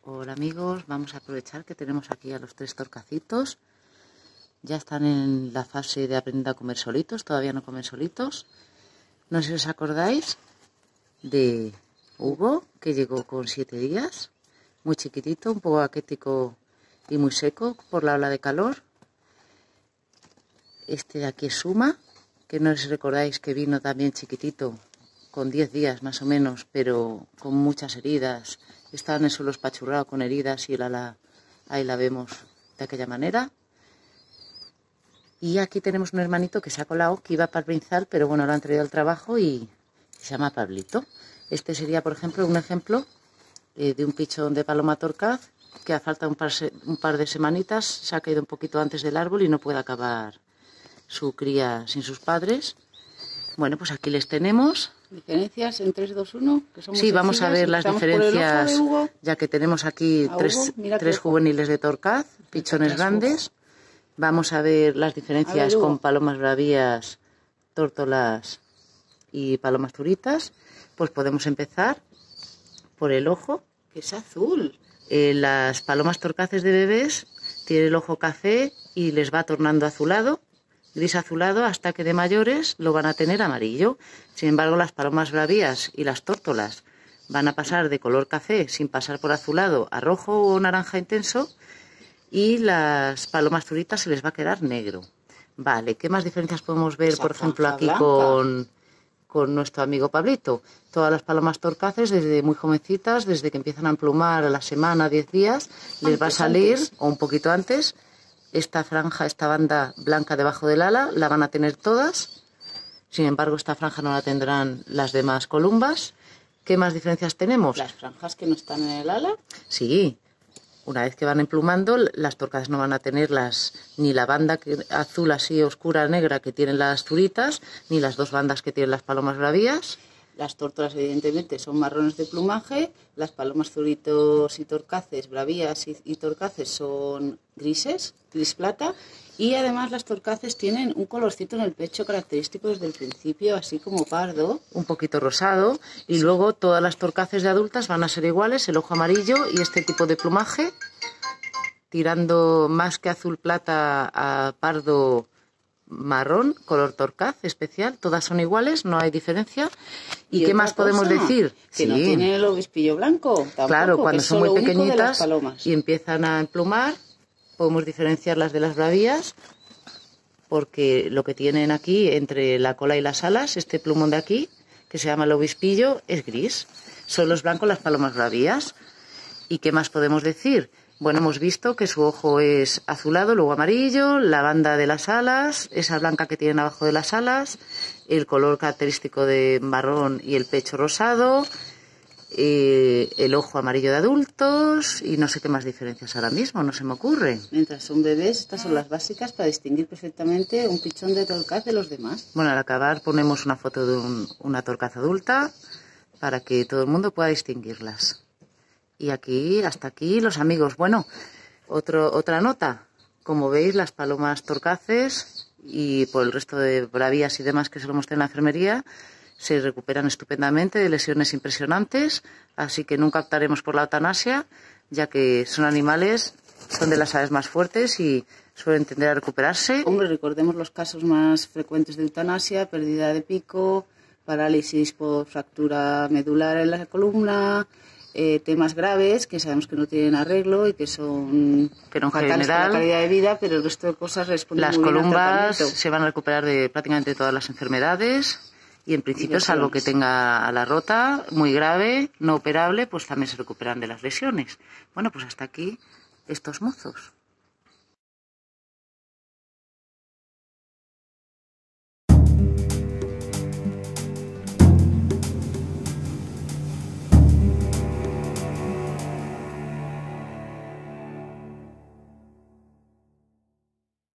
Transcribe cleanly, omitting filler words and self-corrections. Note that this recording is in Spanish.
Hola amigos, vamos a aprovechar que tenemos aquí a los 3 torcacitos. Ya están en la fase de aprender a comer solitos, todavía no comen solitos. No sé si os acordáis de Hugo, que llegó con 7 días, muy chiquitito, un poco aquético y muy seco por la ola de calor. Este de aquí es Suma, que no os recordáis que vino también chiquitito, con 10 días más o menos, pero con muchas heridas. Estaba en el suelo espachurrado con heridas y el ala, ahí la vemos de aquella manera. Y aquí tenemos un hermanito que se ha colado, que iba para el Brinzal, pero bueno, lo han traído al trabajo y se llama Pablito. Este sería, por ejemplo, un ejemplo de un pichón de paloma torcaz que a falta de un par de semanitas se ha caído un poquito antes del árbol y no puede acabar su cría sin sus padres. Bueno, pues aquí les tenemos. ¿Diferencias en 3, 2, 1? Que son sí, vamos a ver las diferencias, ya que tenemos aquí tres juveniles de torcaz, pichones grandes. Vamos a ver las diferencias con palomas bravías, tórtolas y palomas turitas. Pues podemos empezar por el ojo, que es azul. Las palomas torcaces de bebés tienen el ojo café y les va tornando azulado, gris azulado, hasta que de mayores lo van a tener amarillo. Sin embargo, las palomas bravías y las tórtolas van a pasar de color café sin pasar por azulado a rojo o naranja intenso, y las palomas turitas se les va a quedar negro. Vale, ¿qué más diferencias podemos ver, por ejemplo, aquí con nuestro amigo Pablito? Todas las palomas torcaces, desde muy jovencitas, desde que empiezan a emplumar a la semana, 10 días, les va a salir, o un poquito antes, esta franja, esta banda blanca debajo del ala, la van a tener todas. Sin embargo, esta franja no la tendrán las demás columbas. ¿Qué más diferencias tenemos? ¿Las franjas que no están en el ala? Sí. Una vez que van emplumando, las torcas no van a tener ni la banda azul así oscura negra que tienen las turitas, ni las dos bandas que tienen las palomas bravías. Las tórtolas evidentemente son marrones de plumaje, las palomas zuritos y torcaces, bravías y torcaces son grises, gris plata, y además las torcaces tienen un colorcito en el pecho característico desde el principio, así como pardo. Un poquito rosado, y luego todas las torcaces de adultas van a ser iguales, el ojo amarillo y este tipo de plumaje, tirando más que azul plata a pardo marrón, color torcaz especial. Todas son iguales, no hay diferencia. ¿Y qué más podemos decir? Que no tiene el obispillo blanco tampoco, claro, cuando son muy pequeñitas y empiezan a emplumar, podemos diferenciarlas de las bravías, porque lo que tienen aquí entre la cola y las alas, este plumón de aquí, que se llama el obispillo, es gris. Son los blancos las palomas bravías. ¿Y qué más podemos decir? Bueno, hemos visto que su ojo es azulado, luego amarillo, la banda de las alas, esa blanca que tienen abajo de las alas, el color característico de marrón y el pecho rosado, el ojo amarillo de adultos, y no sé qué más diferencias ahora mismo, no se me ocurre. Mientras son bebés, estas son las básicas para distinguir perfectamente un pichón de torcaz de los demás. Bueno, al acabar ponemos una foto de una torcaz adulta para que todo el mundo pueda distinguirlas. Y aquí, hasta aquí, los amigos. Bueno, otra nota. Como veis, las palomas torcaces y por el resto de bravías y demás que solemos tener en la enfermería se recuperan estupendamente de lesiones impresionantes, así que nunca optaremos por la eutanasia, ya que son animales, son de las aves más fuertes y suelen tender a recuperarse. Hombre, recordemos los casos más frecuentes de eutanasia: pérdida de pico, parálisis por fractura medular en la columna, temas graves que sabemos que no tienen arreglo y que son fatales para la calidad de vida, pero el resto de cosas responden muy bien al tratamiento. Las columbas se van a recuperar de prácticamente todas las enfermedades y en principio, salvo que tenga ala rota, muy grave, no operable, pues también se recuperan de las lesiones. Bueno, pues hasta aquí estos mozos.